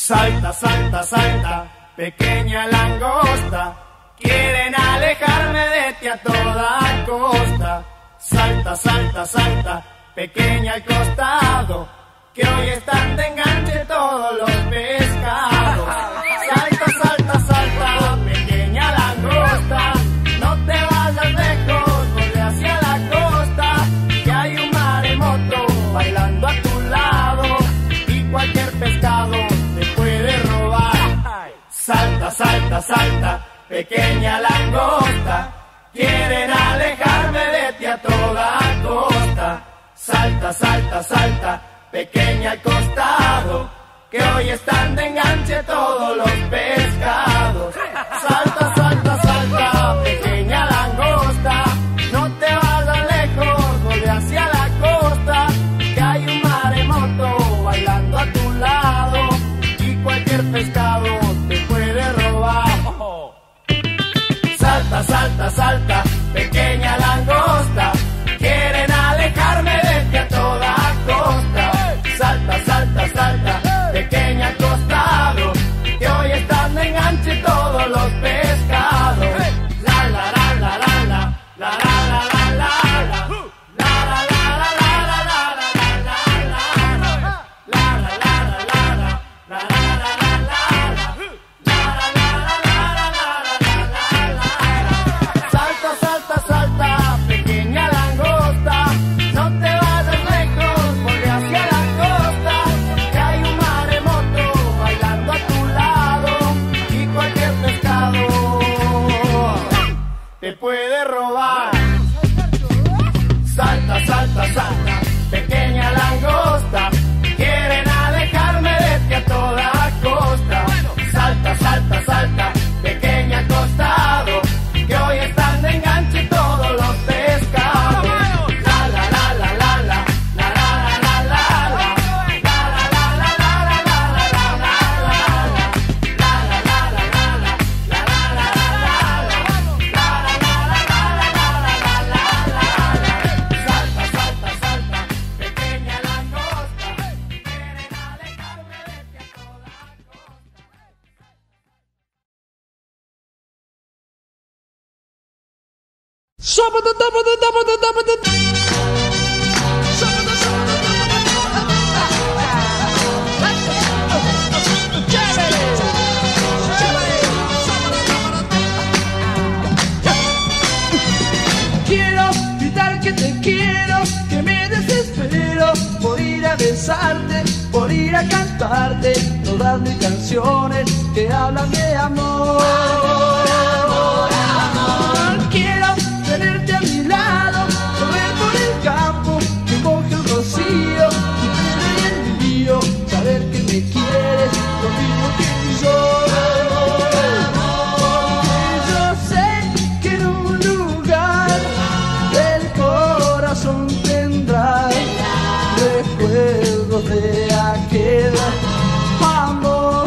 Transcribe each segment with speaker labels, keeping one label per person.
Speaker 1: Salta, salta, salta, pequeña langosta, quieren alejarme de ti a toda costa. Salta, salta, salta, pequeña al costado, que hoy están de enganche todos los pescados. Salta, salta, salta, pequeña langosta, no te vayas lejos, vuelve hacia la costa, que hay un maremoto bailando a tu lado y cualquier pescado te puede robar. Salta, salta, salta, pequeña langosta, quieren alejarme de ti a toda costa. Salta, salta, salta, pequeña al costado, que hoy están de enganche todos los pescados. Salta, salta, salta, pequeña langosta, no te vayas lejos, vuelve hacia la costa, que hay un maremoto bailando a tu lado y cualquier pescado te puede robar. Salta, salta, salta, pequeña langosta, quieren alejarme de ti a toda costa. Salta, salta, salta, pequeña al costado, que hoy están de enganche todos los pescados. La la la la la la la la la la puede robar. Salta, salta, salta, pequeña langosta, quieren alejarme de ti a toda costa. Salta, salta, salta, pequeña al costado, que hoy están de enganche todos los pescados. La la la la la la la la la la la.
Speaker 2: Quiero gritar que te quiero, que me desespero por ir a besarte, por ir a cantarte todas mis canciones que hablan de amor. Amor, amor. Quiero tenerte a mi lado, correr por el campo, que moje el rocío, tu pelo y el mío, saber que me quieres lo mismo que yo. Recuerdos de aquel amor.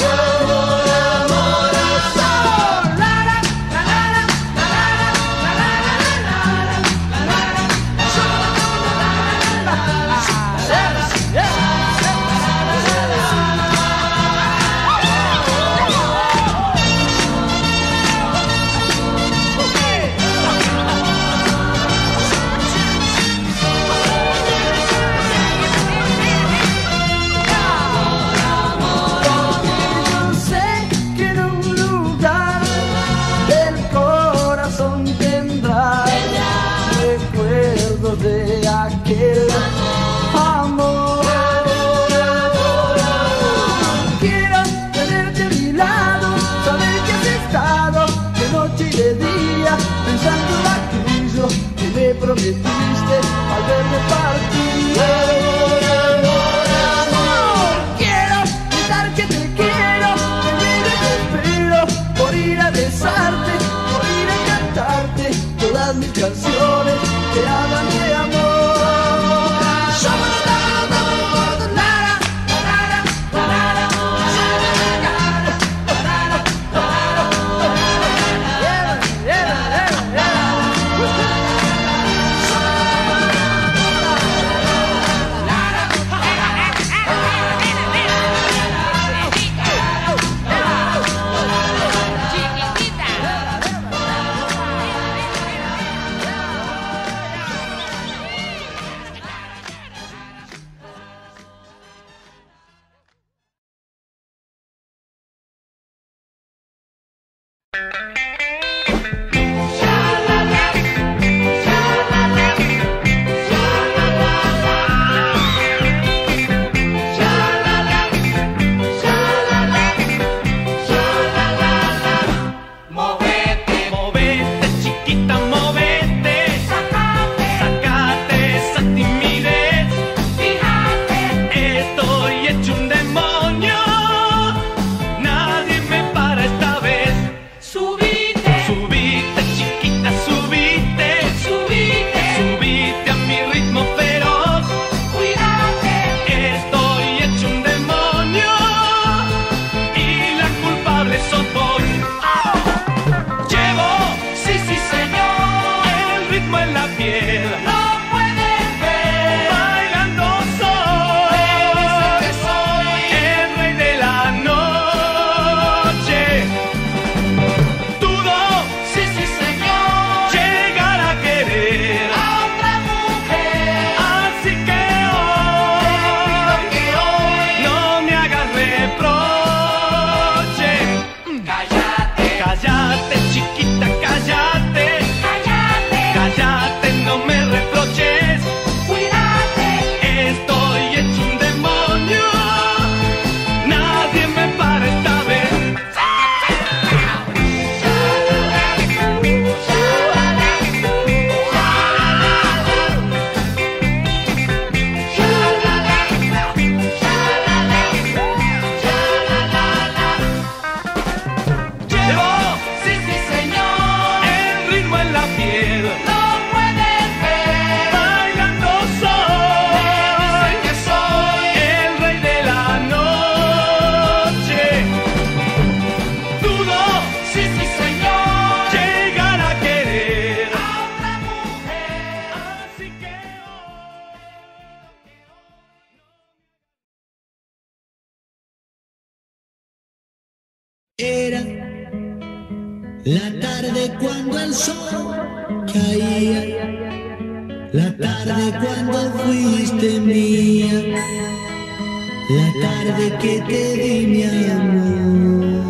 Speaker 3: Era la tarde cuando el sol caía, la tarde cuando fuiste mía, la tarde que te di mi amor.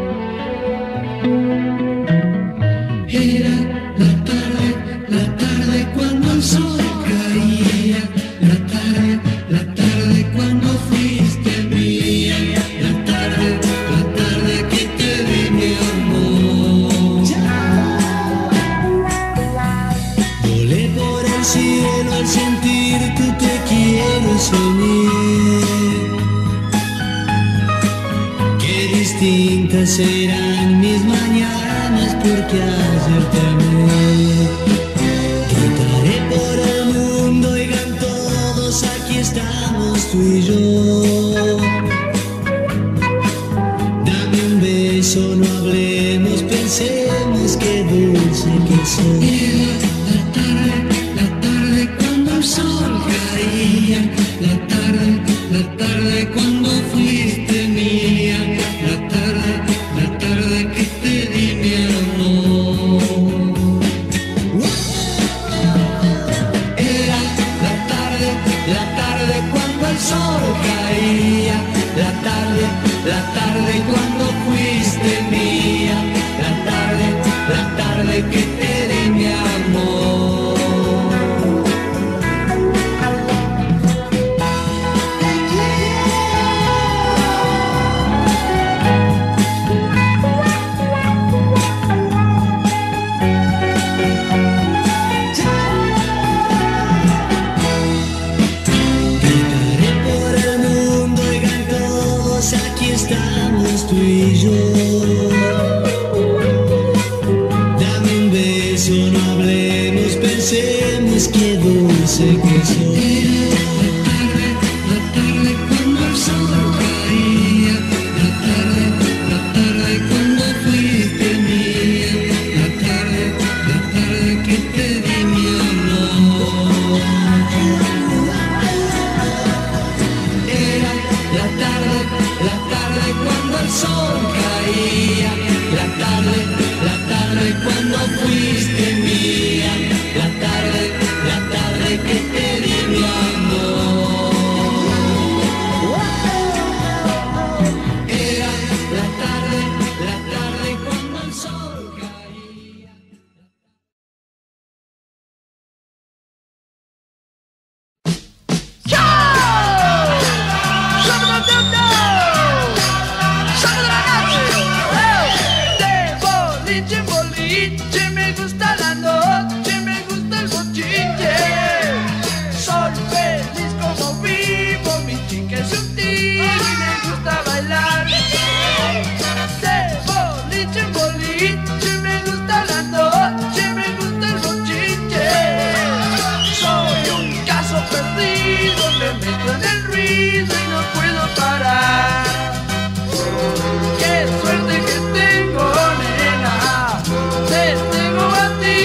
Speaker 3: Era la tarde cuando el sol caía, la tarde cuando fuiste mía, la tarde que te di mi amor. Volé por el cielo al sentir tu te quiero y soñé. Qué distintas eran mis mañanas porque ayer te amé. Gritaré por el mundo, oigan todos, aquí estamos tú y yo. Dame un beso, no hablemos, pensemos qué dulce que soy. La tarde cuando el sol caía, la tarde cuando fuiste mía, la tarde que te di mi amor. Era la tarde cuando el sol caía, la tarde cuando fuiste mía, la tarde que te di mi amor. Estamos tú y yo. Dame un beso, no hablemos, pensemos qué dulce que soy. La tarde cuando el sol caía, la tarde cuando fuiste mía, la tarde que te di mi amor. Era la tarde cuando el sol caía, la tarde cuando fuiste mía, la tarde que te di mi amor. Era la tarde cuando el sol caía.
Speaker 2: Me gusta la noche, me gusta el bochinche. Soy feliz como vivo, mi chica es un tiro y me gusta bailar. De boliche en boliche, me gusta la noche, me gusta el bochinche. Soy un caso perdido, me meto en el ruido y no puedo parar. Qué suerte que tengo, nena, te tengo a ti.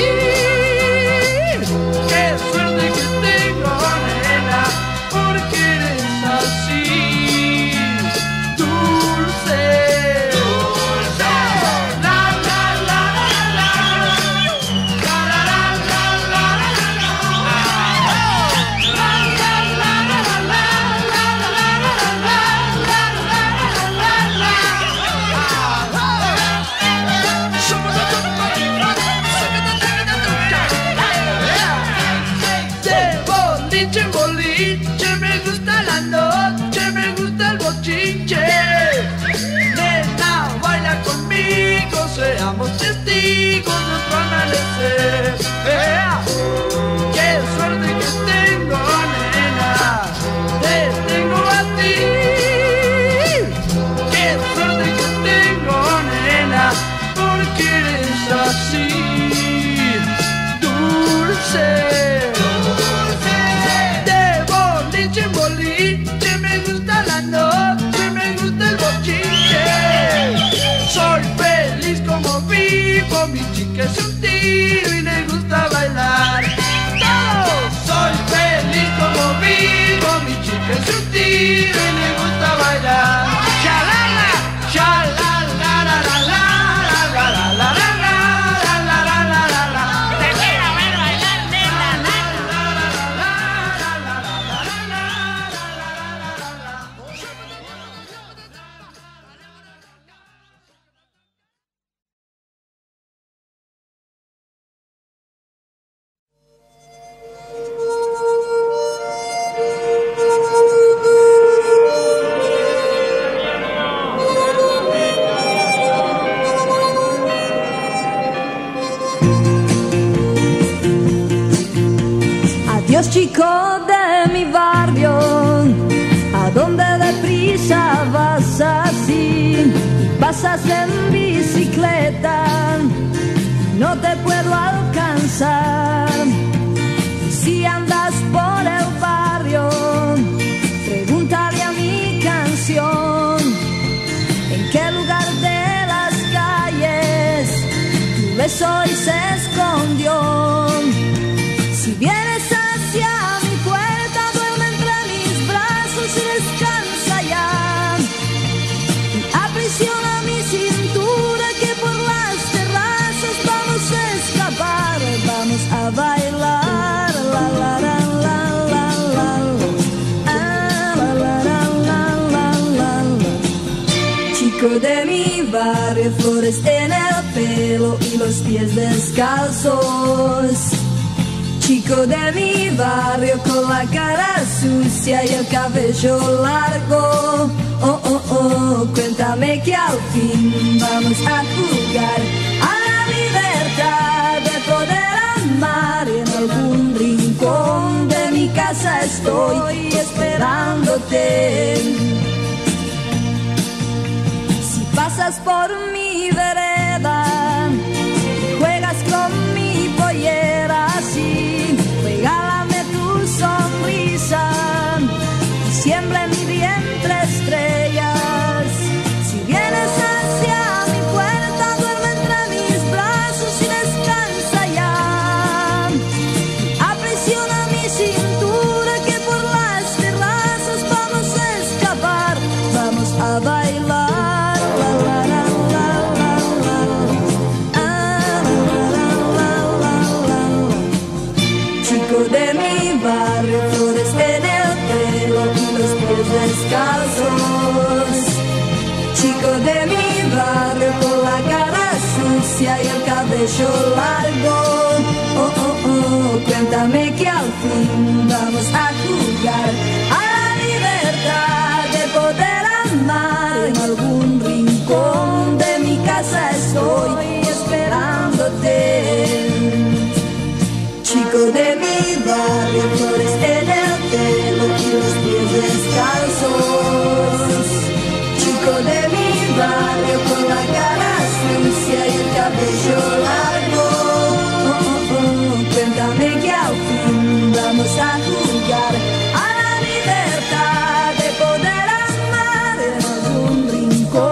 Speaker 2: Qué suerte que tengo, nena, porque eres así, dulce, dulce. La la la la la, la la la la la la, la la la la la, boliche en boliche, me gusta la noche, me gusta el bochinche. Nena, baila conmigo, seamos testigos de nuestro amanecer. Qué suerte que tengo, nena, te tengo a ti. Qué suerte que tengo, nena, porque eres así, dulce. Boliche, me gusta la noche, me gusta el bochinche. Soy feliz como vivo, mi chica es un tiro y le gusta bailar. Todos. Soy feliz como vivo, mi chica es un tiro y le gusta bailar. Chalala, chalala,
Speaker 4: Escuchas, chico de mi barrio, ¿a dónde deprisa vas así? Pasas en bicicleta, no te puedo alcanzar. Si andas por el barrio, pregúntale a mi canción en qué lugar de las calles tu beso hoy se escondió. Si vienes hacia mi puerta, duerme entre mis brazos y descansa ya. Aprisiona mi cintura, que por las terrazas vamos a escapar, vamos a bailar. La la la la la la la la la la la. Chico de mi barrio, flores en el pelo y los pies descalzos. Chico de mi barrio con la cara sucia y el cabello largo. Oh, oh, oh, cuéntame que al fin vamos a jugar a la libertad de poder amar. Y en algún rincón de mi casa estoy esperándote. Si pasas por mi vereda, juegas con mi pollera así, regálame tu sonrisa y siembra en mi vientre estrellas. Si vienes hacia mi puerta, duerme entre mis brazos y descansa ya. Aprisiona mi cintura, que por las terrazas vamos a escapar, vamos a bailar. De mi barrio, flores en el pelo y los pies descalzos. Chico de mi barrio con la cara sucia y el cabello largo. Oh, oh, oh, cuéntame que al fin vamos a jugar a la libertad de poder amar. En algún rincón de mi casa estoy esperándote. Chico de mi barrio, flores en el pelo y los pies descalzos. Chico de mi barrio con la cara sucia y el cabello largo. Oh, oh, oh, cuéntame que al fin vamos a jugar a la libertad de poder amar en algún rincón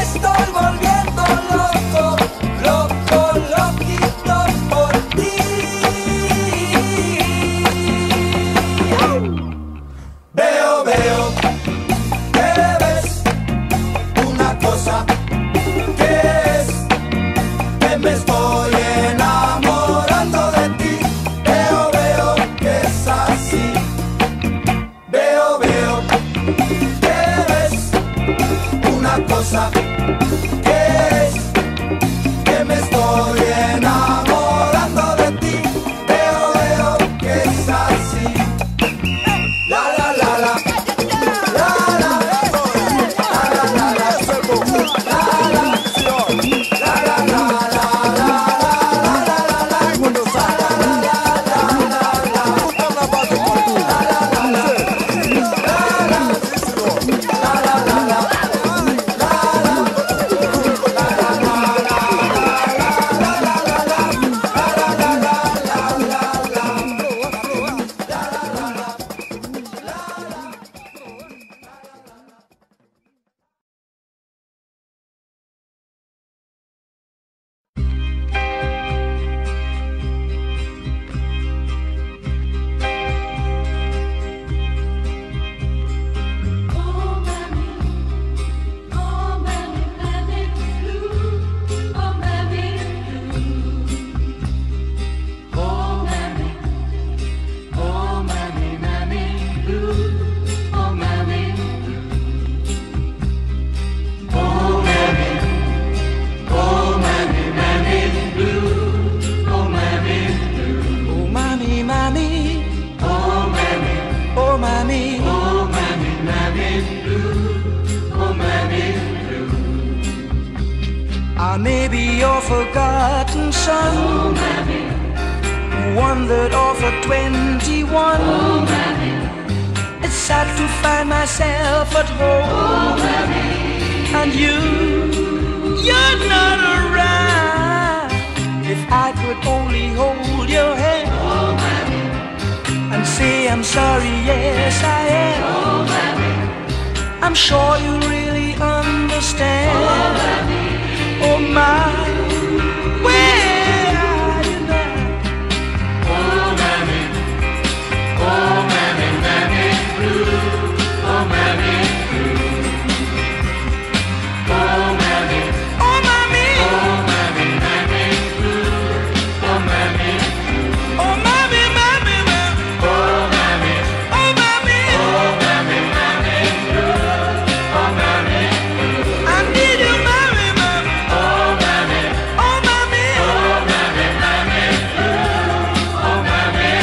Speaker 2: estoy volviendo loco, loco, loquito por ti. Veo que ves una cosa que es que me estoy enamorando de ti. Veo que es así. Veo que ves una cosa que es que me estoy enamorando de ti. Veo que es así. La la la la. La la la la la. I may be your forgotten son,
Speaker 5: oh, Mammy.
Speaker 2: Wandered off at 21.
Speaker 5: Oh, Mammy.
Speaker 2: It's sad to find myself at home,
Speaker 5: oh, Mammy.
Speaker 2: and you're not around. If I could only hold your hand,
Speaker 5: oh, Mammy.
Speaker 2: and say I'm sorry, yes I am.
Speaker 5: Oh, Mammy.
Speaker 2: I'm sure you really understand.
Speaker 5: Oh, Mammy.
Speaker 2: Oh my, where are you now?
Speaker 5: Oh, Mammy. Oh, Mammy, Mammy blue. Oh, Mammy blue. Oh, Mammy.
Speaker 2: Oh Mammy.
Speaker 5: Oh, Mammy, Mammy blue. Oh, Mammy blue.
Speaker 2: Oh Mammy, Mammy, Mammy.
Speaker 5: Oh, Mammy.
Speaker 2: Oh Mammy.
Speaker 5: Oh, Mammy, Mammy blue. Oh, Mammy blue.
Speaker 2: I need you, Mammy, Mammy.
Speaker 5: Oh, Mammy.
Speaker 2: Oh Mammy.
Speaker 5: Oh, Mammy, Mammy blue. Oh, Mammy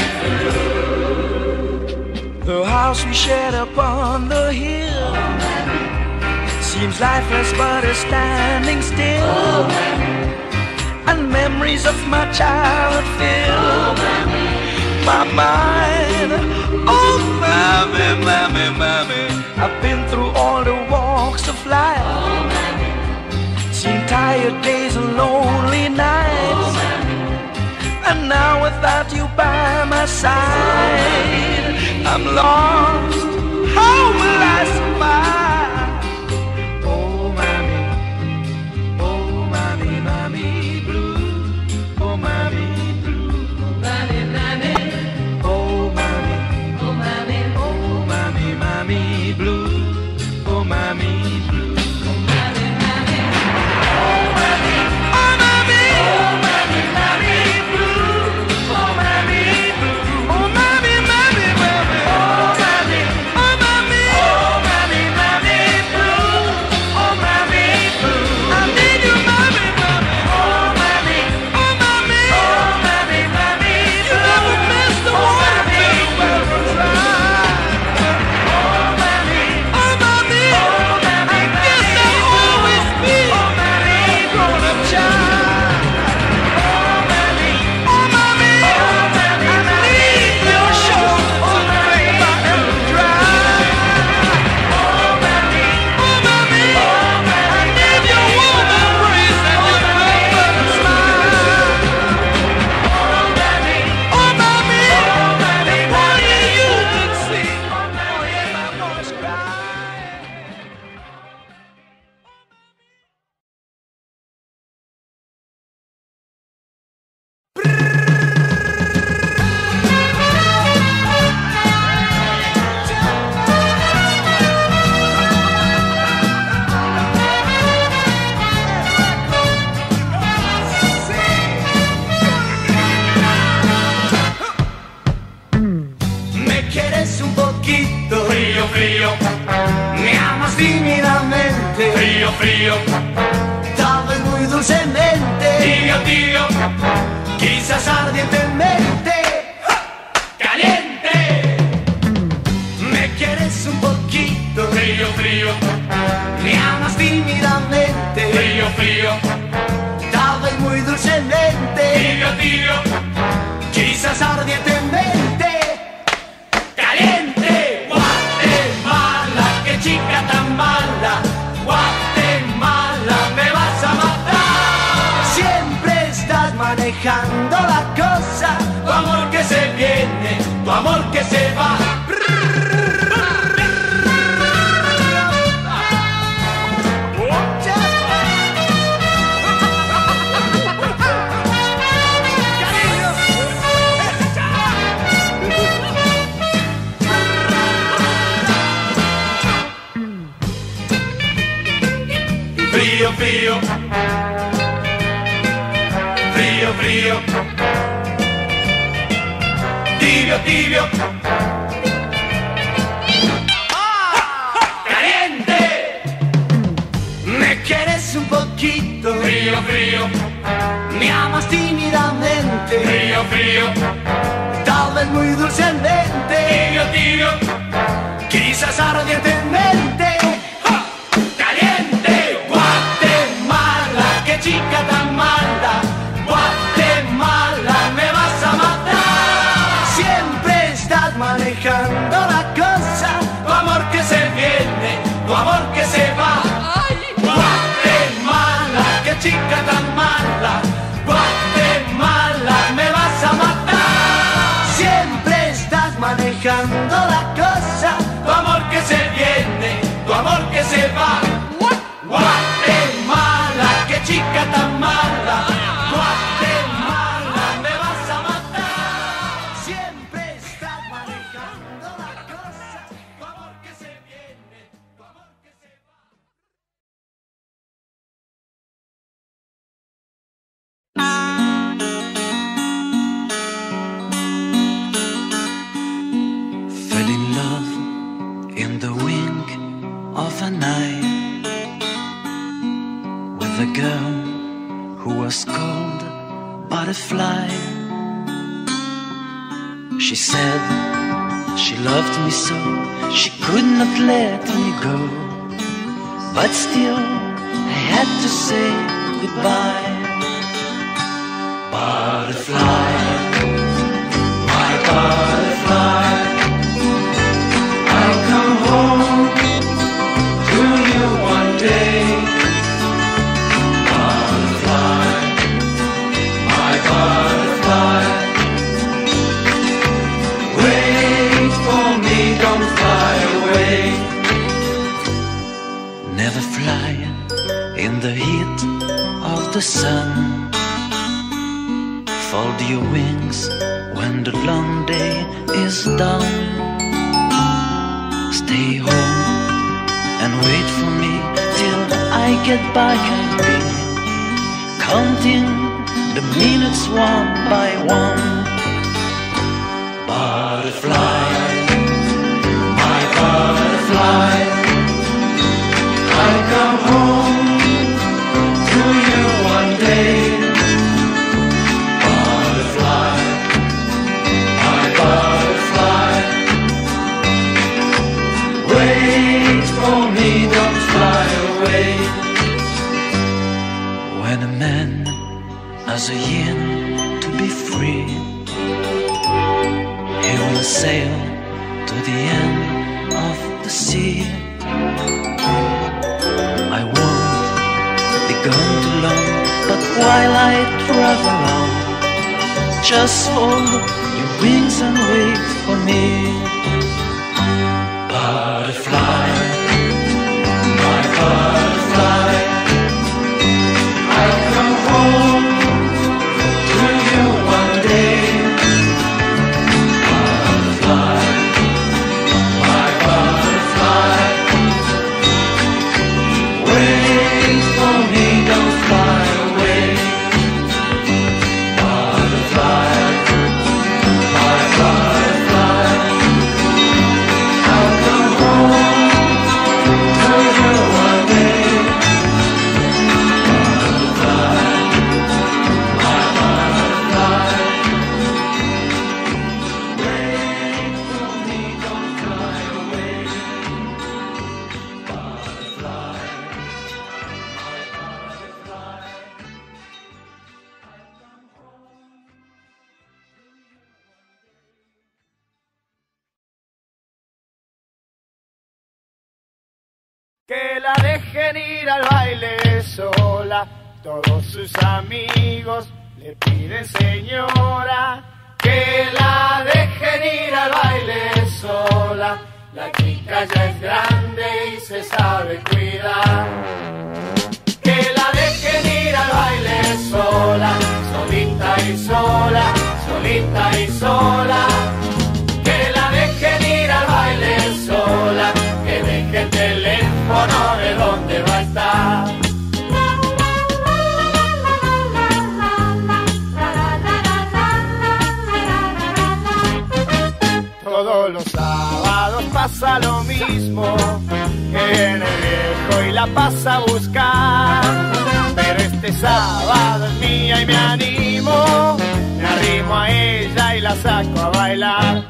Speaker 5: blue.
Speaker 2: The house we shared upon the hill seems lifeless but is standing still.
Speaker 5: Oh, Mammy.
Speaker 2: And memories of my childhood fill
Speaker 5: Oh, Mammy.
Speaker 2: my mind. Oh Mammy, Mammy, Mammy. I've been through all the walks of life,
Speaker 5: Oh, Mammy.
Speaker 2: seen tired days and lonely nights,
Speaker 5: Oh, Mammy.
Speaker 2: and now without you by my side, I'm lost. How will I survive? Oh Mammy, oh Mammy, Mammy blue. Oh Mammy blue.
Speaker 5: Mammy, Mammy.
Speaker 2: Oh Mammy,
Speaker 5: Oh, Mammy.
Speaker 2: oh Mammy, Mammy blue. Oh Mammy blue.
Speaker 5: Oh, Mammy, Mammy.
Speaker 2: Oh Mammy,
Speaker 5: Oh, Mammy, Mammy blue. Oh, Mammy blue.
Speaker 2: oh Mammy, Mammy, Mammy.
Speaker 5: Oh, Mammy.
Speaker 2: tal vez muy dulcemente,
Speaker 5: Tibio, tibio,
Speaker 2: quizás ardientemente.
Speaker 5: caliente. Guatemala, qué chica tan mala. Guatemala, me vas a matar.
Speaker 2: Siempre estás manejando la cosa,
Speaker 5: Tu amor que se viene, tu amor que se va. Frío, frío, frío, frío, tibio, tibio, caliente.
Speaker 2: me quieres un poquito,
Speaker 5: Frío, frío,
Speaker 2: me amas tímidamente,
Speaker 5: frío, frío,
Speaker 2: tal vez muy dulcemente,
Speaker 5: tibio, tibio,
Speaker 2: quizás ardientemente.
Speaker 5: caliente. Guatemala, qué chica tan mala. Guatemala, me vas a matar.
Speaker 2: Siempre estás manejando la cosa,
Speaker 5: Tu amor que se viene, tu amor que se va. Guatemala, qué chica tan mala. Guatemala, me vas a matar.
Speaker 2: siempre estás manejando la cosa,
Speaker 5: Tu amor que se viene, tu amor que se va. Guatemala, qué chica tan mala. Guatemala, me vas a matar.
Speaker 2: siempre estás manejando la cosa.
Speaker 5: Tu amor que se viene, tu amor que se va.
Speaker 6: Fell in love in the wink of an eye with a girl who was called Butterfly. She said she loved me so she could not let me go, but still I had to say goodbye. Butterfly, my butterfly, I'll come home to you one day. Butterfly, my butterfly, wait for me, don't fly away. Never fly in the heat of the sun. Fold your wings when the long day is done. Stay home and wait for me till I get back. I'll be counting the minutes one by one. Butterfly, my butterfly, I'll come home to you one day. Butterfly, my butterfly, wait for me, don't fly away. When a man has a yearn to be free, he will sail to the end of the sea. I won't be gone too long, but while I travel on, just hold your wings and wait for me. Butterfly, my butterfly, I'll come home to you one day. Butterfly, my butterfly, wait for me, don't fly away. Butterfly, my butterfly, I'll come home
Speaker 1: Que la dejen ir al baile sola, todos sus amigos le piden señora. Que la dejen ir al baile sola, la chica ya es grande y se sabe cuidar. Que la dejen ir al baile sola, solita y sola, solita y sola. Que la dejen ir al baile sola, que deje el teléfono de dónde va a estar. Todos los sábados pasa lo mismo, que viene el viejo y la pasa a buscar. Pero este sábado es mía y me animo, me arrimo a ella y la saco a bailar.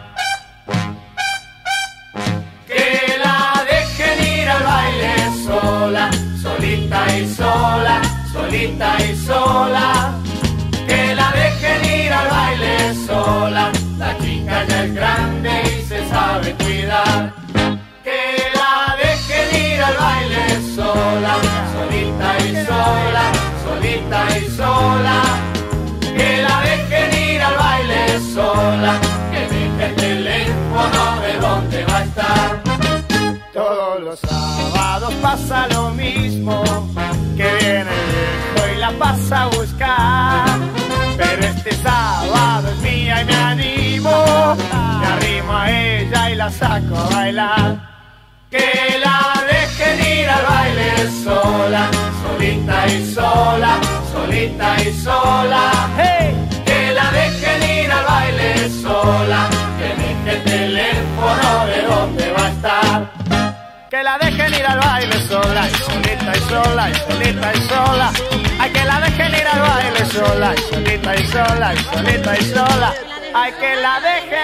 Speaker 1: Que la dejen ir al baile sola, solita y sola, solita y sola. Que la dejen ir al baile sola, la chica ya es grande y se sabe cuidar. Que la dejen ir al baile sola, solita y sola, solita y sola. Que la dejen ir al baile sola, que deje el teléfono de dónde va a estar. Todos los sábados pasa lo mismo, que viene el viejo y la pasa a buscar. Pero este sábado es mía y me animo, me arrimo a ella y la saco a bailar. Que la dejen ir al baile sola, solita y sola, solita y sola. ¡Hey! Que la dejen ir al baile sola, que deje el teléfono de dónde va a estar. Que la dejen ir al baile sola, y solita y sola, y solita y sola. Ay, que la dejen ir al baile sola, y solita y sola, y solita y sola. Ay, que la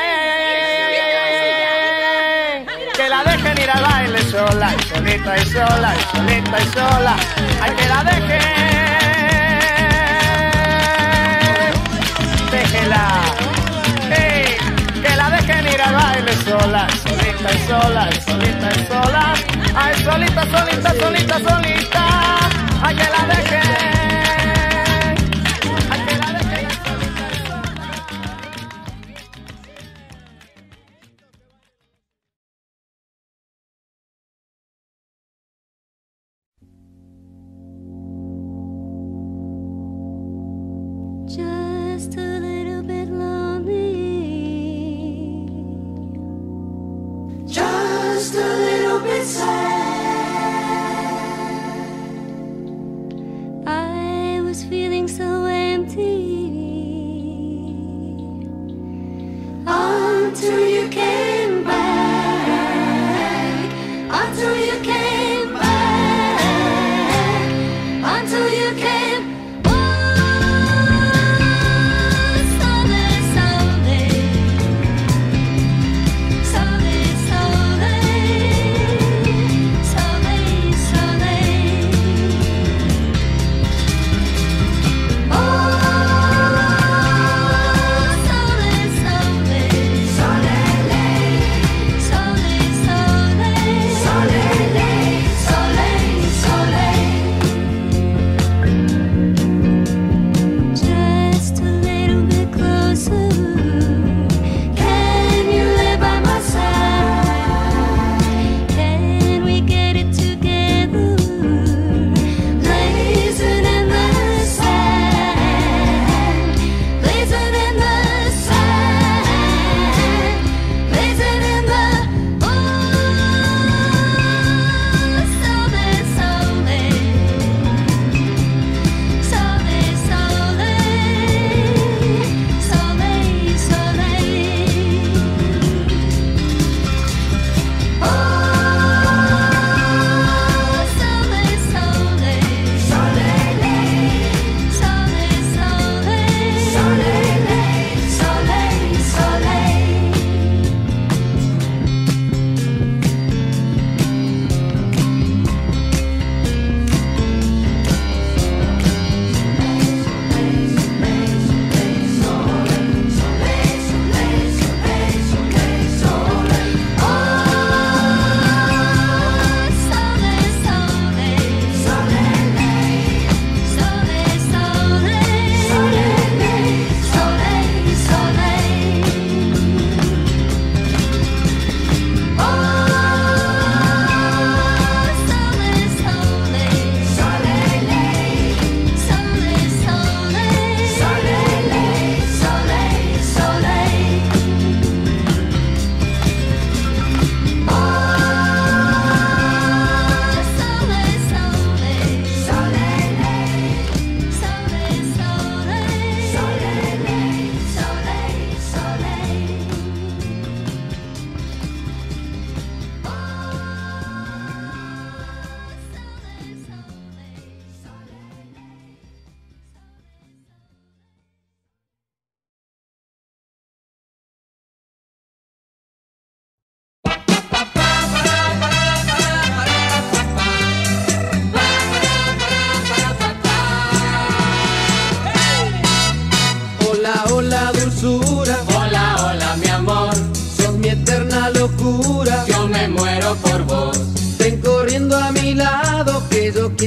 Speaker 1: dejen ir al baile sola, y solita y sola, y solita y sola. Ay, que la dejen, déjela. Hey, que la dejen ir al baile sola, solita y sola, y solita y sola. Ay, solita, solita, solita, solita. Ay, que la dejen.
Speaker 4: Just a little bit lonely, just a little bit sad. I was feeling so empty until you came back, until you came back, until you came.
Speaker 7: Solele,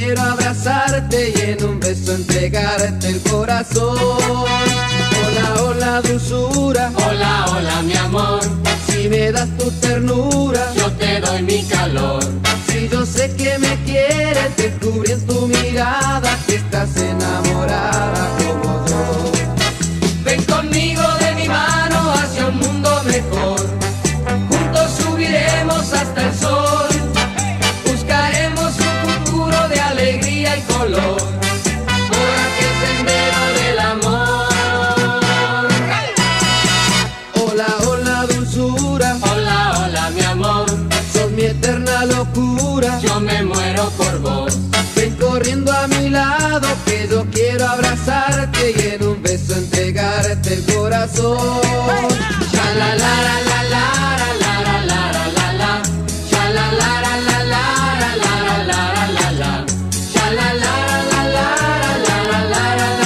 Speaker 2: quiero abrazarte y en un beso entregarte el corazón. Hola, hola, dulzura.
Speaker 5: Hola, hola, mi amor.
Speaker 2: Si me das tu ternura,
Speaker 5: Yo te doy mi calor.
Speaker 2: si yo sé que me quieres, descubrí en tu mirada que estás enamorada como yo.
Speaker 5: Ven conmigo de mi mano hacia un mundo mejor. Juntos subiremos hasta el sol. Buscaremos un futuro de alegría y color por aquel sendero del amor.
Speaker 2: Hola, hola, dulzura.
Speaker 5: Hola, hola, mi amor.
Speaker 2: Sos mi eterna locura.
Speaker 5: Yo me muero por vos.
Speaker 2: Ven corriendo a mi lado que yo quiero abrazarte y en un beso entregarte el corazón.
Speaker 5: Sha la la la la la la la la la la. Sha la la la la la la la la la. Sha la la la la la la la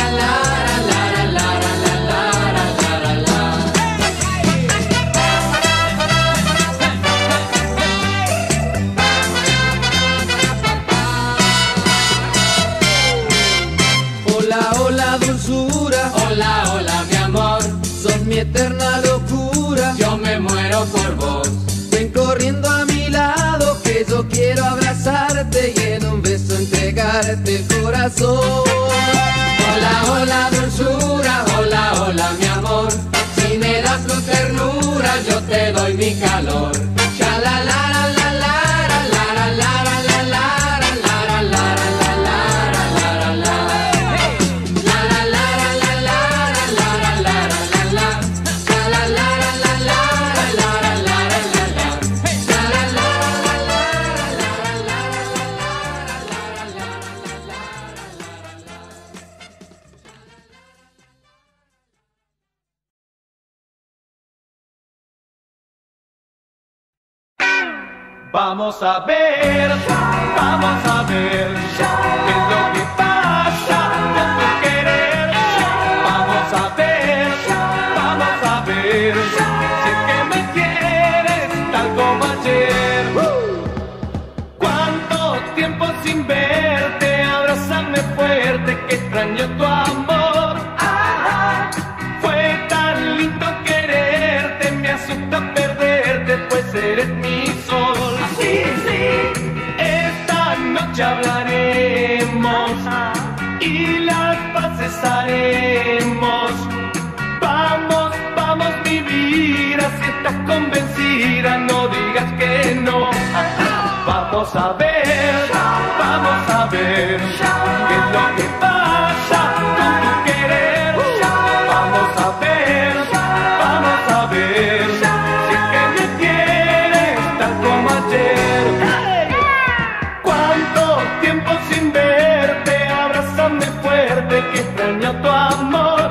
Speaker 2: Hola, hola, dulzura.
Speaker 5: Hola, hola, mi amor.
Speaker 2: Sos mi eterna locura.
Speaker 5: Yo me muero por vos.
Speaker 2: Ven corriendo a mi lado que yo quiero abrazarte y en un beso entregarte el corazón.
Speaker 5: Hola, hola, dulzura. Hola, hola, mi amor. Si me das tu ternura, yo te doy mi calor. Sha la la la la la la la la la la la la la la la.
Speaker 1: Vamos a ver qué es lo que pasa con tu querer. Vamos a ver si es que me quieres tal como ayer. ¿Cuánto tiempo sin verte? Abrázame fuerte que extraño tu amor. Fue tan lindo quererte, me asusta perderte, pues eres mi sol. Esta noche hablaremos y las paces haremos. Vamos, mi vida, si estás convencida, no digas que no. Vamos a ver qué es lo que pasa con tu querer. Vamos a ver si es que me quieres tal como ayer. Cuánto tiempo sin verte, abrázame fuerte que extraño tu amor.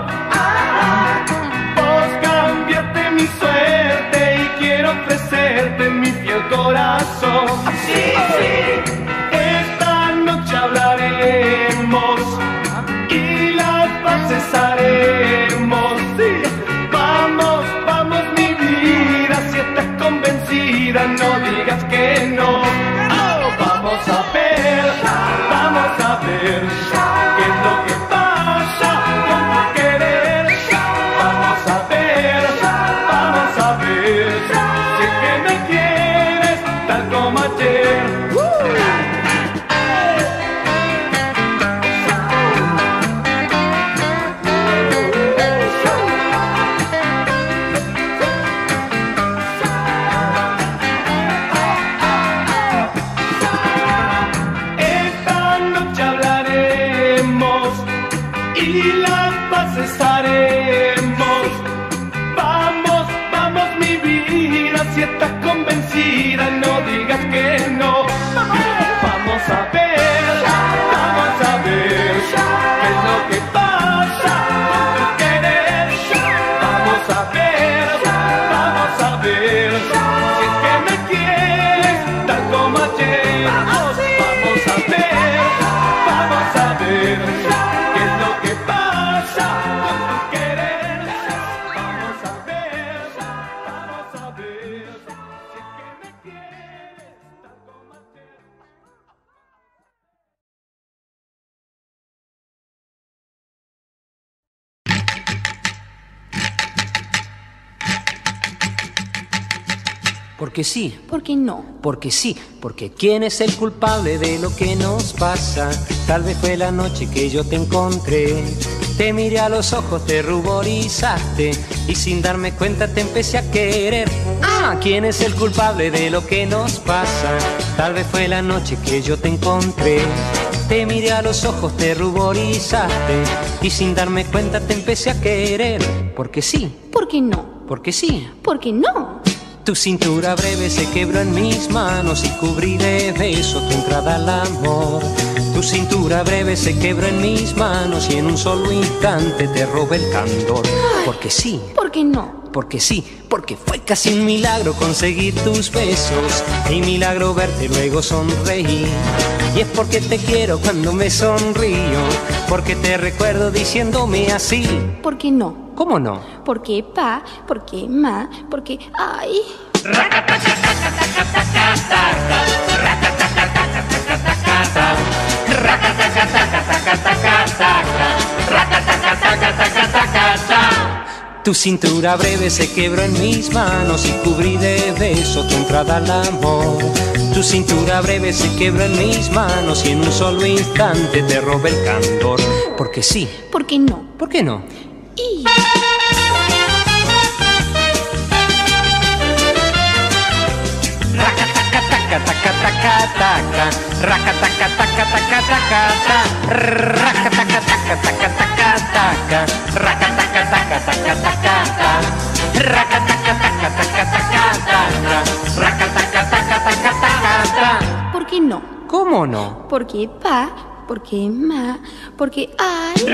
Speaker 1: Vos cambiaste mi suerte y quiero ofrecerte mi fiel corazón. Esta noche hablaremos y las paces haremos. Vamos, mi vida, si estás convencida, no digas que no. Vamos a ver qué es lo que pasa con tu querer. Vamos a ver si es que me quieres tal como ayer. Esta noche hablaremos y las paces haremos. Vamos, mi vida, si estás convencida, no digas que no. Vamos a ver qué es lo que pasa con tu querer. Vamos a ver si es que me quieres tal como ayer. Vamos a ver qué es lo que pasa con tu querer. Vamos a ver si es que me quieres.
Speaker 7: Porque sí.
Speaker 4: Porque no.
Speaker 7: Porque sí. Porque ¿quién es el culpable de lo que nos pasa? Tal vez fue la noche que yo te encontré. Te miré a los ojos, te ruborizaste y sin darme cuenta te empecé a querer. ¿Quién es el culpable de lo que nos pasa? Tal vez fue la noche que yo te encontré. Te miré a los ojos, te ruborizaste y sin darme cuenta te empecé a querer. Porque sí.
Speaker 4: Porque no.
Speaker 7: Porque sí.
Speaker 4: Porque no.
Speaker 7: Tu cintura breve se quebró en mis manos y cubrí de besos tu entrada al amor. Tu cintura breve se quebró en mis manos y en un solo instante te robé el candor. Porque sí.
Speaker 4: Porque no.
Speaker 7: Porque sí. Porque fue casi un milagro conseguir tus besos y milagro verte luego sonreír. Y es porque te quiero cuando me sonrío, porque te recuerdo diciéndome así.
Speaker 4: Porque no.
Speaker 7: ¿Cómo no?
Speaker 4: Porque pa, porque ma, porque ay.
Speaker 7: Tu cintura breve se quebró en mis manos y cubrí de besos tu entrada al amor. Tu cintura breve se quebró en mis manos y en un solo instante te robé el candor. Porque sí.
Speaker 4: Porque no.
Speaker 7: ¿Por qué no?
Speaker 4: Y... ¿Por qué no?
Speaker 7: ¿Cómo no?
Speaker 4: Porque pa, porque ma, porque ay.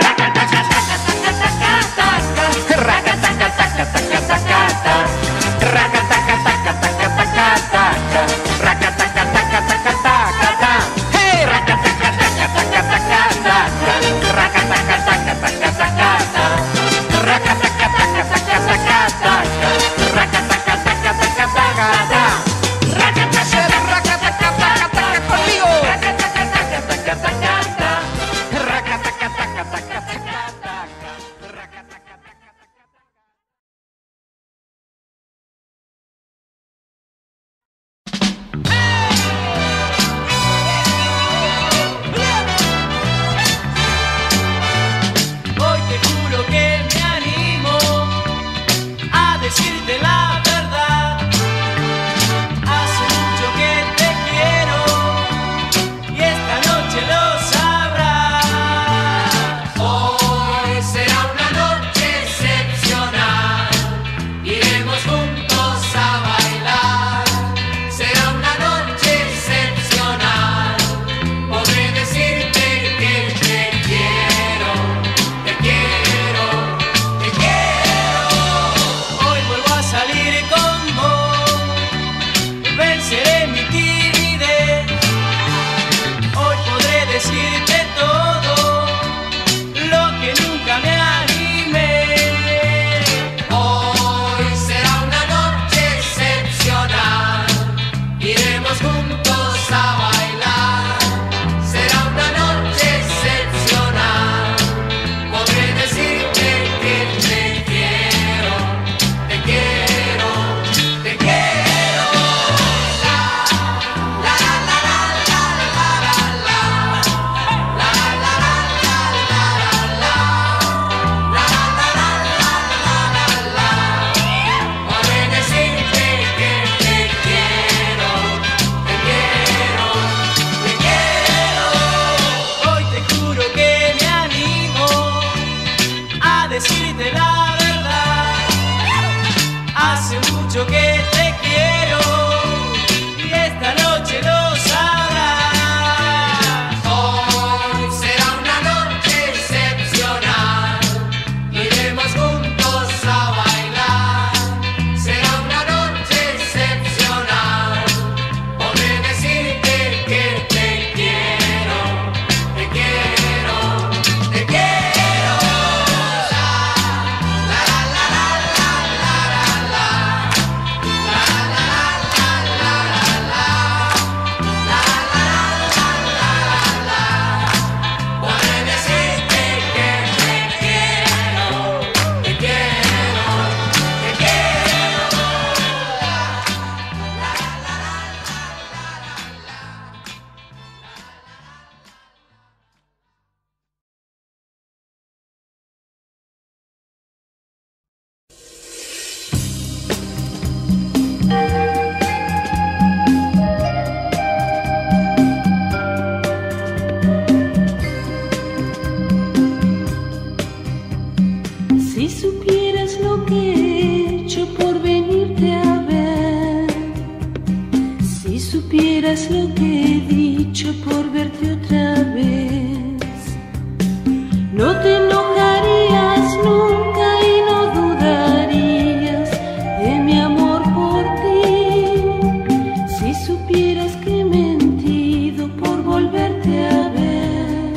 Speaker 4: Si supieras lo que he hecho por venirte a ver, si supieras lo que he dicho por verte otra vez, no te enojarías nunca y no dudarías de mi amor por ti. Si supieras que he mentido por volverte a ver,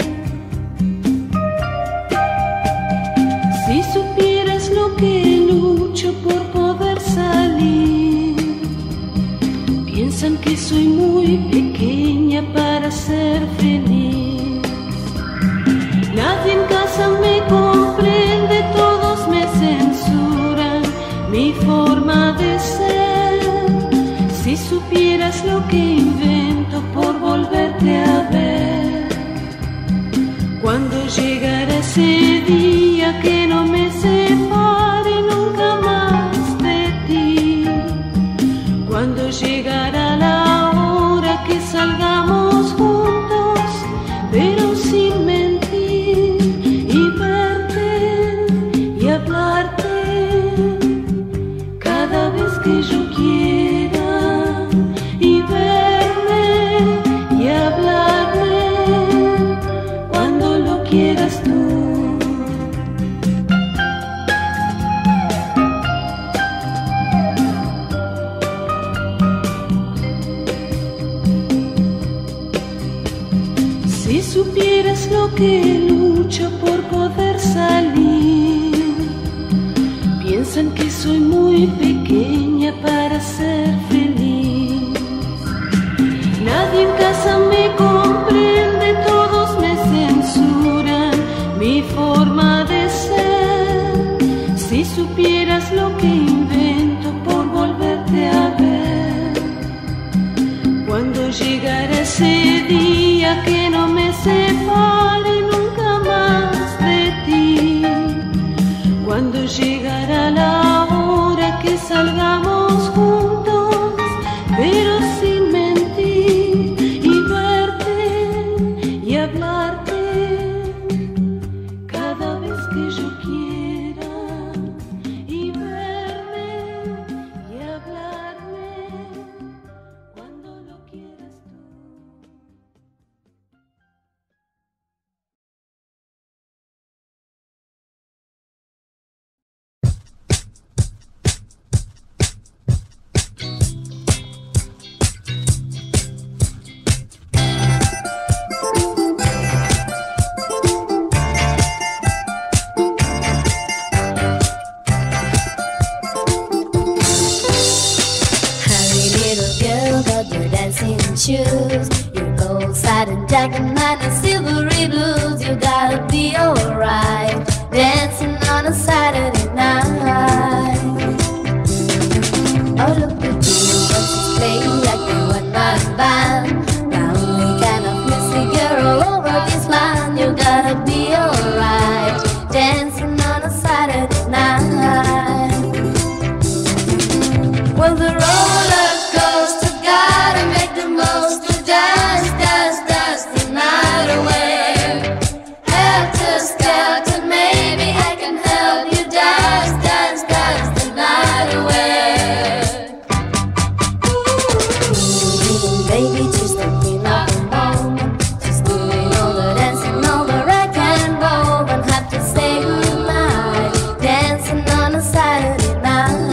Speaker 4: si supieras lo que lucho por poder salir. Piensan que soy muy pequeña para ser feliz. Nadie en casa me comprende, todos me censuran mi forma de ser. Si supieras lo que invento por volverte a ver, cuando llegará ese día que no me separe nunca más de ti, cuando llegará la hora que salgamos juntos, pero sin mentir, y verte y hablarte cada vez que yo quiera, y verme y hablarme cuando lo quieras tú. Si supieras lo que lucho por poder salir. Piensan que soy muy pequeña para ser feliz. Nadie en casa me comprende, todos me censuran mi forma de ser. Si supieras lo que invento por volverte a ver, cuando llegará ese día que no me separe nunca más de ti, cuando llegará la hora que salgamos juntos, pero sin mentir, y verte y hablarte cada vez que yo quiera, y verme y hablarme cuando lo quieras tú.
Speaker 8: Shoes, your gold satin jacket, mine and silvery blues. You gotta be alright, dancing on a Saturday night. Oh, look at you, what's playing like they want my band. The only kind of music girl all over this land. You gotta be alright, dancing on a Saturday night. Well, the roller coaster gotta make the most to dance, dance, dance the night away. Helter skelter, maybe I can help you dance, dance, dance the night away. Ooh, baby, just looking up and home, just doing all the dancing, all the rock and roll, and have to say goodnight, dancing on a Saturday night.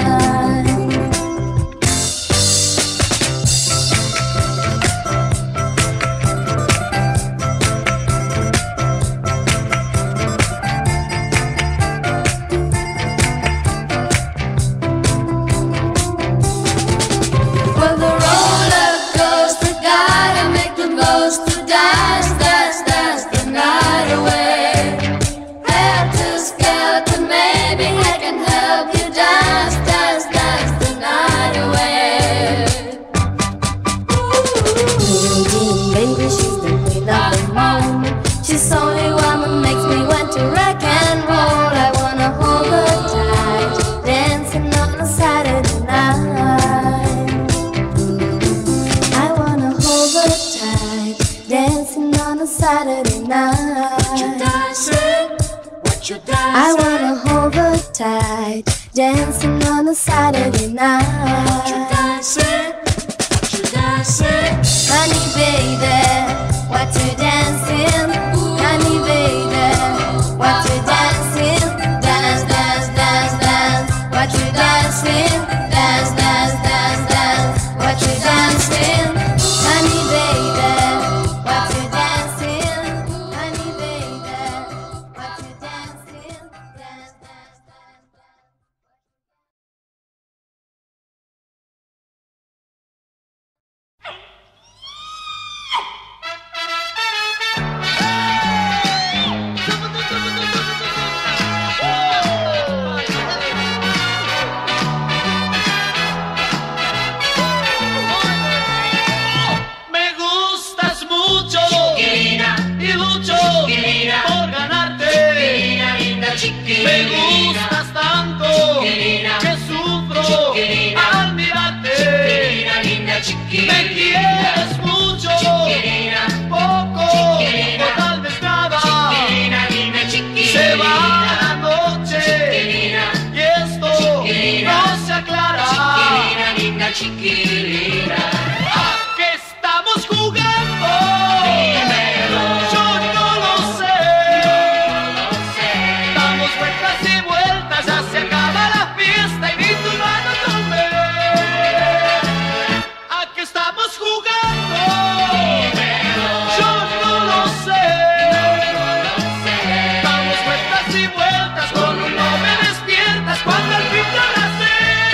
Speaker 8: Well, the roller coaster gotta make the most to dance, dance, dance the night away. Helter skelter, maybe I can help you dance, dance, dance the night away. Ooh, baby, she's the queen of the moment. She's only one that makes me want to rock and roll. I wanna hold her tight, dancing on a Saturday night. I wanna hold her tight, dancing on a Saturday night.
Speaker 1: What you dancing? What you dancing?
Speaker 8: I wanna hold her tight, dancing on a Saturday night.
Speaker 1: What you dancing? What you dancing?
Speaker 8: Honey baby, what you dancing? Honey baby, what you dancing? Dance, dance, dance, dance. What you dancing? Dance, dance, dance, dance. What you dancing? Honey baby, what you dancing? Honey baby, what you dancing? Dance, dance, dance, dance.
Speaker 2: Me gustas mucho, chiquilina, y lucho, chiquilina, por ganarte, chiquilina, linda chiquilina. Me gustas tanto, chiquilina, que sufro, chiquilina, al mirarte, chiquilina, linda chiquilina. Me quieres mucho, chiquilina, poco, chiquilina, o tal vez nada, chiquilina, linda chiquilina. Se va la noche, chiquilina, y esto chiquilina, no se aclara, chiquilina, linda chiquilina. ¿A qué estamos jugando? Dímelo. Yo no lo sé. Damos vueltas y vueltas, ya se acaba la fiesta y ni tu mano tomé. ¿A qué estamos jugando? Dímelo. Yo no lo sé. Damos vueltas y vueltas, con un no me despiertas cuando al fin te abracé.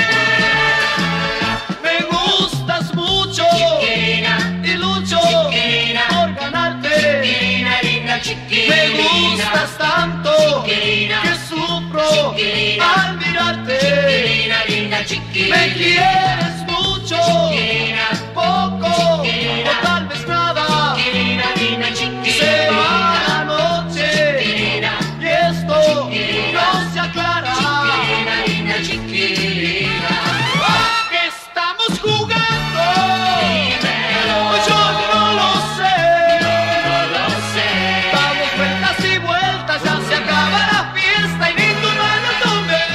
Speaker 2: Me gustas mucho, chiquilina, y lucho, chiquilina, por ganarte, chiquilina, linda chiquilina. Me gustas tanto, chiquilina, que sufro, chiquilina, al mirarte, chiquilina, linda chiquilina. Me quieres mucho, chiquilina, poco, chiquilina, o tal vez nada, chiquilina, linda chiquilina. Se va la noche, chiquilina, y esto chiquilina, no se aclara, chiquilina, linda chiquilina. ¿A qué estamos jugando? Dímelo. Yo no lo sé. No lo sé. Damos vueltas y vueltas, ya se acaba la fiesta y ni tu mano tomé.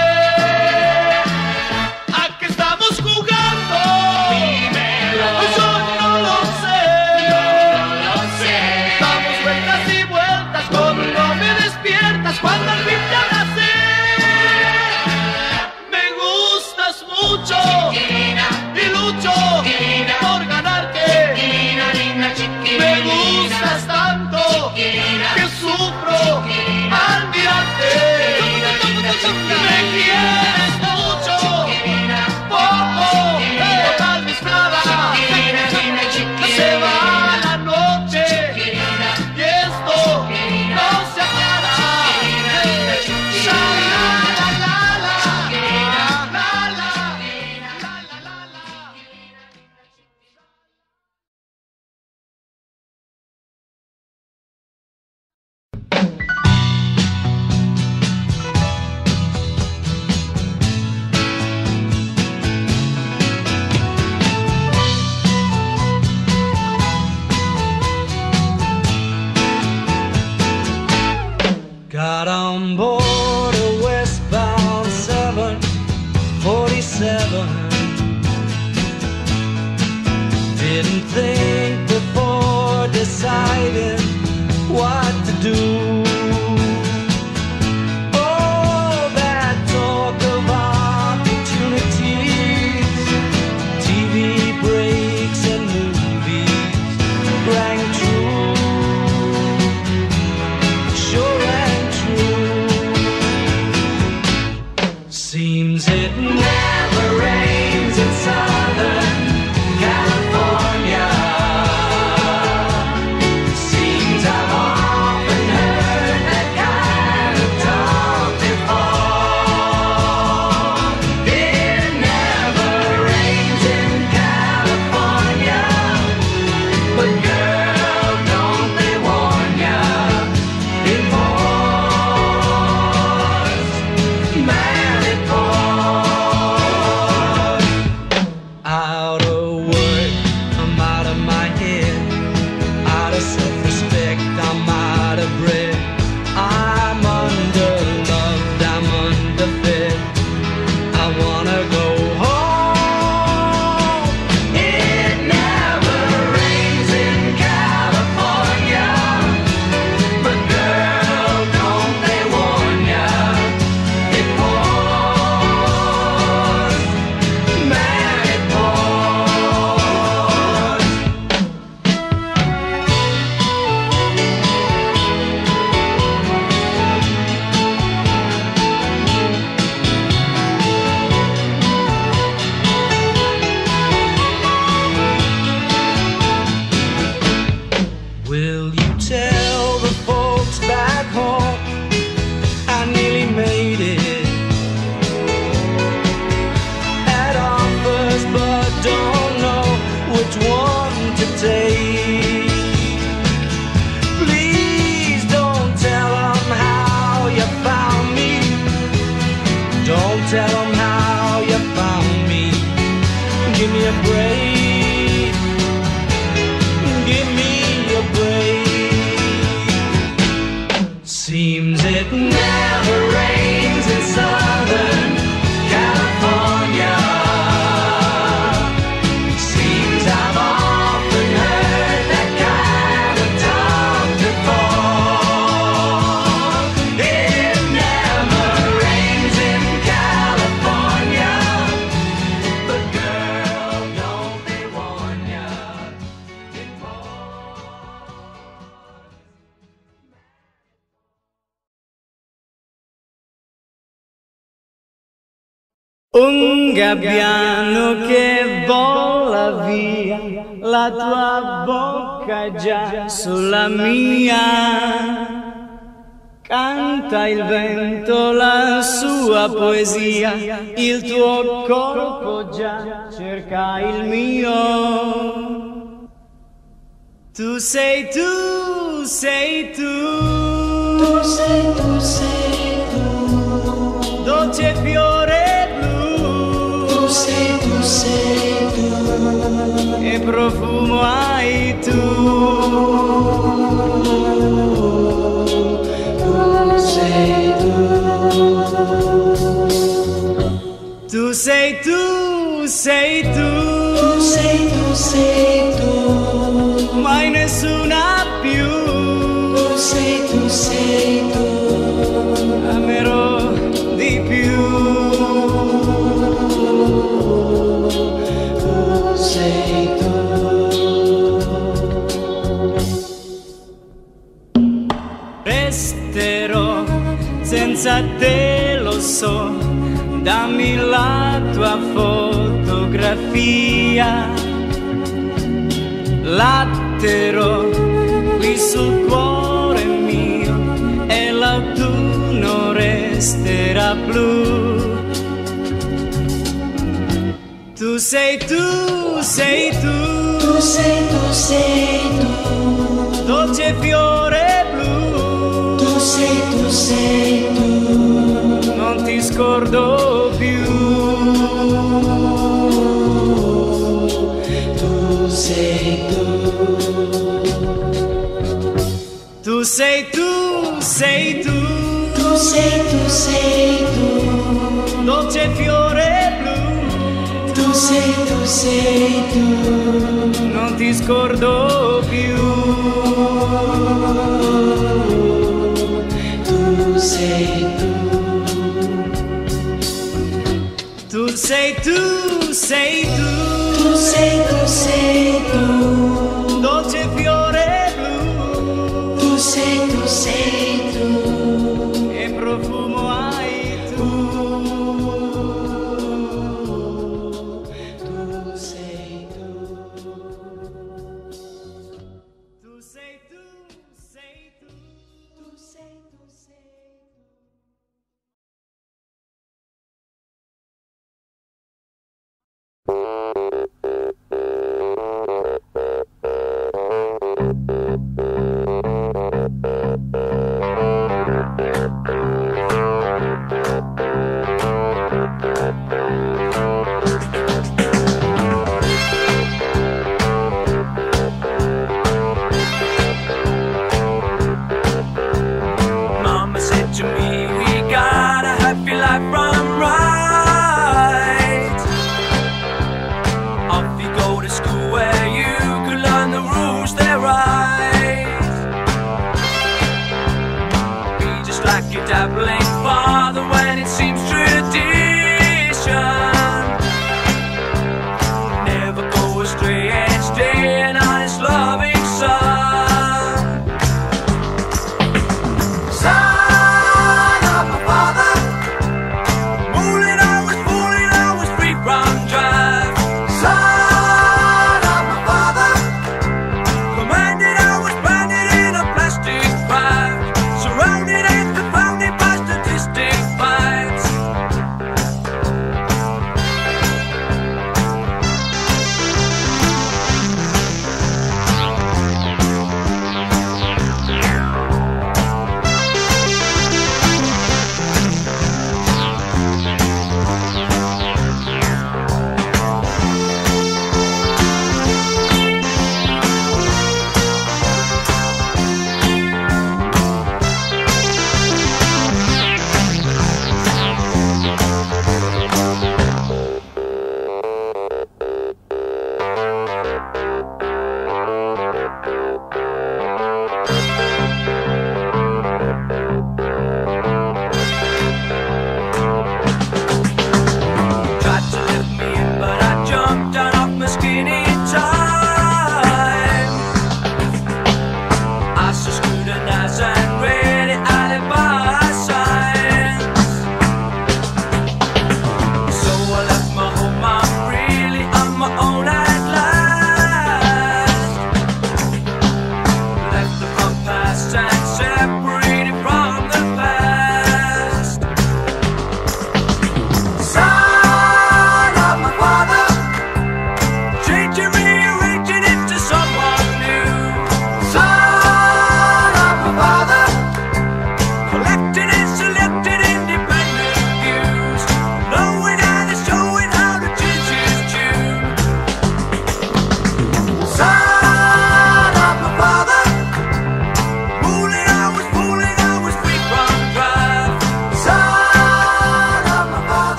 Speaker 2: ¿A qué estamos jugando? Dímelo. Yo no lo sé. No lo sé. Damos vueltas y vueltas, como no me despiertas cuando al fin te abracé. Me gustas mucho, chiquilina, y lucho, chiquilina, por ganarte, chiquilina, linda chiquilina. Me gustas tanto, chiquilina, que sufro, chiquilina, al mirarte, chiquilina, linda chiquilina. Me quieres mucho, chiquilina, poco, chiquilina, o tal vez nada, chiquilina, linda chiquilina. Se va la noche, chiquilina, y esto chiquilina, no se aclara, chiquilina, linda chiquilina. La la la la, chiquilina, la la, chiquilina, la la la la.
Speaker 3: Got on board a westbound 747. Didn't think before deciding what to do. Oh, that talk of opportunities, TV breaks and movies rang true. Sure rang true. Seems it never rains in Southern California. Seems I've often heard tell them how you found me. Give me a break. Give me a break. Seems it never rains in Southern California. Seems I've often heard that kind of talk before. It never rains in California, but girl, don't they warn ya?
Speaker 2: Un gabbiano che vola via, la tua bocca è già sulla mia. Canta il vento la sua poesia, il tuo corpo già cerca il mio. Tu sei tu, sei tu. Tu sei tu, sei tu. Dolce fiore blu. Tu sei tu, e profumo hai tu. Tu sei tu. Tu sei tu, sei tu. Tu sei tu, sei tu. Mai nessuna più. Tu sei tu. Amerò di più. Tu sei tu. Resterò senza te, lo so. Dammi la tua fotografia. Latterò qui sul cuore mio e l'autunno resterà blu. Tu sei tu, sei tu. Tu sei tu, sei tu. Dolce fiore blu. Tu sei tu, sei tu. Non ti scordo più. Tu sei tu. Tu sei tu, sei tu. Tu sei tu, sei tu. Dolce fiore blu. Tu sei tu. Non ti scordo più. Tu sei tu. Tu sei tu, sei tu. Tu sei tu, sei tu. Dolce fiore blu. Tu sei tu. E profumo hai tu. Tu sei tu. Tu sei tu, sei tu. Tu sei tu, sei tu.
Speaker 3: Mama said to me, we got a happy life run right. Off you go to school where you could learn the rules, they're right. Be just like your dabbling father when it seems tradition. Never go astray and stay an honest, loving son. Son of my father, fooling, I was free from drive. Son of my father, commanded, I was branded in a plastic pipe, surrounded and confounded by statistic fights.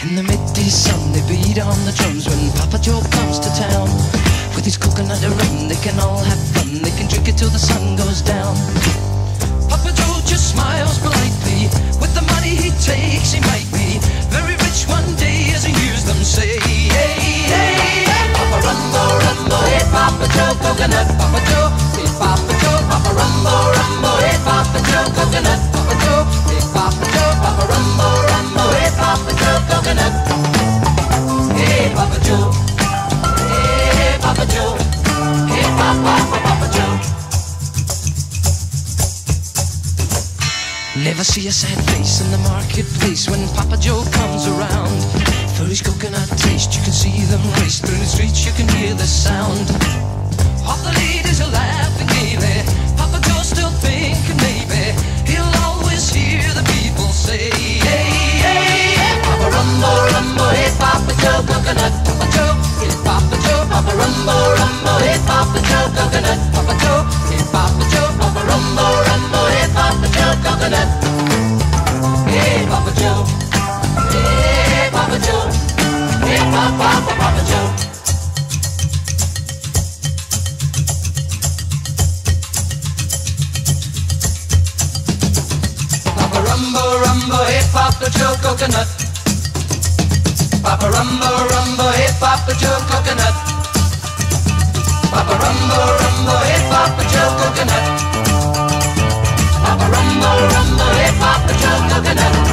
Speaker 9: In the midday sun, they beat on the drums when Papa Joe comes to town. With his coconut and rum, they can all have fun. They can drink it till the sun goes down. Papa Joe just smiles politely. With the money he takes, he might be very rich one day, as he hears them say, hey, hey, hey, Papa Rumbo, Rumbo, hey, Papa Joe, coconut, Papa Joe, hey, Papa Joe, Papa Rumbo, Rumbo, hey, Papa Joe, coconut, Papa Joe, hey, Papa Joe, Papa Rumbo, Rumbo, hey, Papa Joe, coconut, hey, Papa Joe, hey, Papa Joe, hey, Papa Joe. Never see a sad face in the marketplace when Papa Joe comes around. For his coconut taste, you can see them race through the streets, you can hear the sound. All the ladies are laughing gaily. Papa Joe's still thinking maybe he'll always hear the people say, hey, hey, hey, Papa Rumbo, Rumbo, hey, Papa Joe, coconut, Papa Joe, hey, Papa Joe, Papa Rumbo, Rumbo, hey, Papa Joe, coconut, Papa Joe, hey, Papa Joe, Papa Rumbo, Rumbo, hey, Papa Joe, coconut, hey, Papa Joe, hey, Papa Joe, hey, Papa Joe. Rumbo, Rumbo, hey, Papa Joe, coconut. Papa Rumbo, Rumbo, hey, Papa Joe, coconut. Papa Rumbo, Rumbo, hey, Papa Joe, coconut. Papa Rumbo, Rumbo, hey, Papa Joe, coconut.